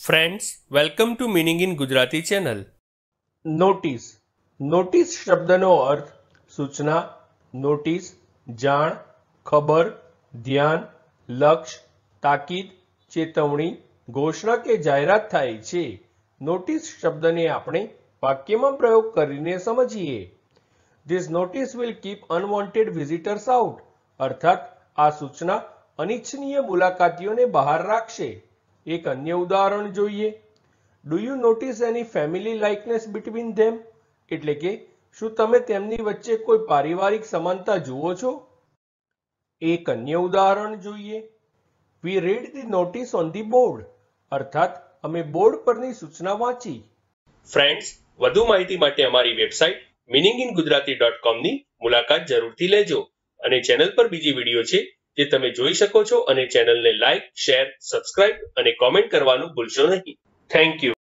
Friends, welcome to meaning in Gujarati channel. Notice. Notice શબ્દનો અર્થ સૂચના, નોટિસ, જાણ, ખબર, ધ્યાન, લક્ષ્ય, તાકીદ, ચેતવણી, ઘોષણા કે જાહેરાત થાય છે. નોટિસ શબ્દને આપણે વાક્યમાં પ્રયોગ કરીને સમજીએ. This notice will keep unwanted visitors out. અર્થાત આ સૂચના અનિચ્છનીય મુલાકાતીઓને બહાર રાખશે. એક અન્ય ઉદાહરણ જોઈએ. Do you notice any family likeness between them? એટલે કે શું તમે તેમની વચ્ચે કોઈ પારિવારિક સમાનતા જુઓ છો? એક અન્ય ઉદાહરણ જોઈએ. We read the notice on the board. અર્થાત અમે બોર્ડ પરની સૂચના વાંચી. ફ્રેન્ડ્સ, વધુ માહિતી માટે અમારી વેબસાઇટ meaningingujarati.com ની મુલાકાત જરૂરથી લેજો. અને ચેનલ પર બીજી વિડીયો છે જે તમે જોઈ શકો છો, અને ચેનલને લાઇક, શેર, સબસ્ક્રાઇબ અને કોમેન્ટ કરવાનું ભૂલશો નહીં. Thank you.